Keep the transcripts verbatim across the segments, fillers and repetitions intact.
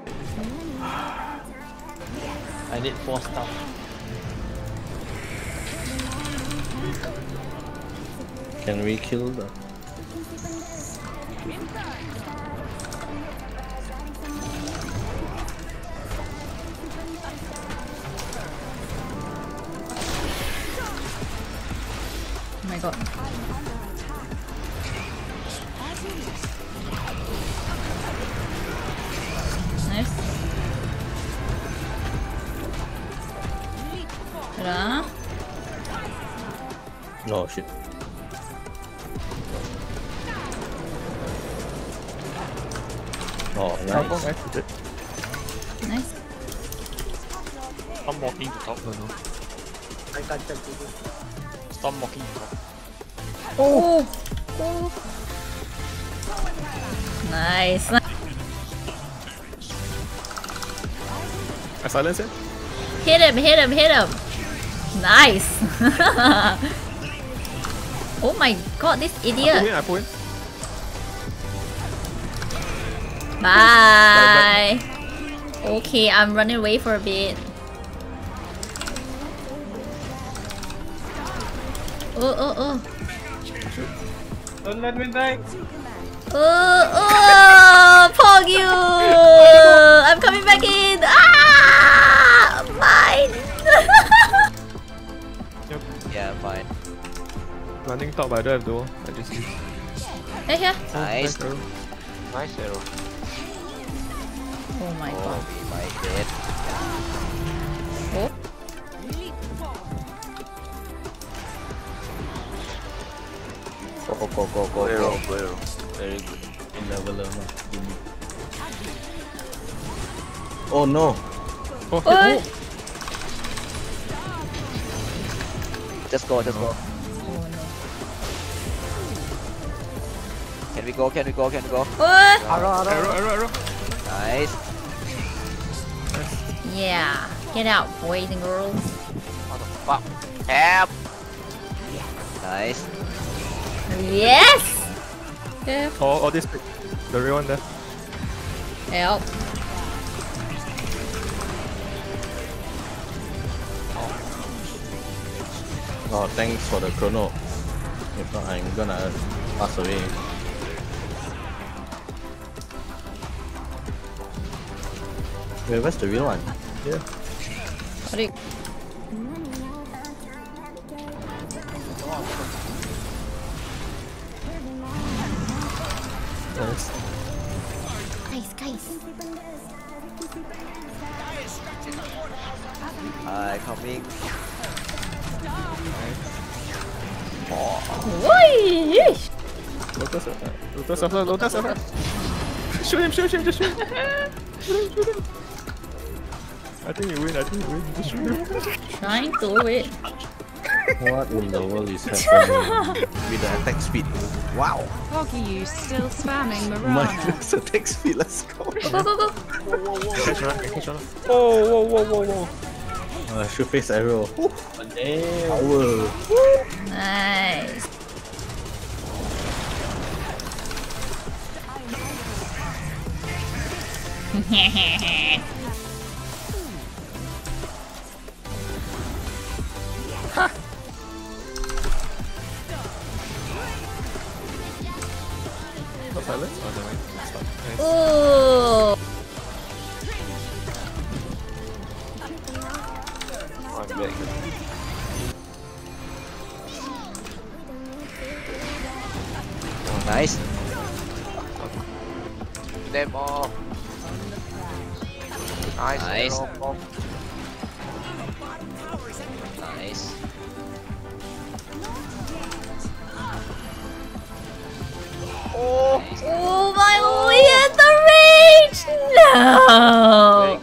I need four stuff. Can we kill the? Oh my god. Nice. Ta-da. Oh shit. Oh, nice. Nice. Stop walking to top, no, no. I can't tell you. Stop walking to top. Oh! Oh! Nice. I silence him. Hit him, hit him, hit him! Nice! Oh my god, this I pull idiot! in, I pull in. Bye! Okay, I'm running away for a bit. Oh, oh, oh. Don't let me die. Oh, oh! Pog you! I'm coming back in! Ah! Mine! Yep. Yeah, fine. Running top, but I don't have duel. I just use. Hey, here. Nice. arrow. Nice arrow. Oh my Oh, god. we might get. Oh. Go, go, go, go, go, Arrow, go. arrow. Very good. In level level. Oh no. Oh, Oh. hit. Just go, just go. Oh no. Can we go? Can we go? Can we go? Oh! Arrow, arrow, arrow. Nice. Yeah. Get out, boys and girls. What the fuck? Help! Nice. Yes! Yeah. Oh, oh, this pick. The real one there. Help. Oh, thanks for the chrono. If not, I'm gonna pass away. Wait, where's the real one? Yeah. Got it. Nice. Guys, guys. Hi, coming. Oi! Lotus, uh, Lotus, Lotus, Lotus, Lotus. Shoot him, shoot him, just shoot him. Shoot him, shoot him. I think you win, I think you win. Just shoot him. Trying to wait. What in the world is happening with the attack speed? Wow! Poggy, you still spamming Mirana? Minus attack speed, let's go! Go, go, go, go. Catch one, catch one. Whoa, whoa, whoa, whoa, whoa. Uh, shoot face arrow. Damn. Power! Nice. No silence? Oh, no, wait. Stop. Nice. Ooh. I'm back. Oh, nice. Them all. Nice. Nice. Arrow. Nice. Oh, oh my, we hit the reach! No!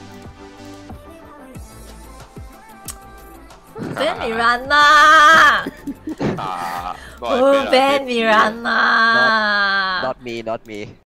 Ben Miranda! Ah, Oh, Ben Miranda! Not me, not me.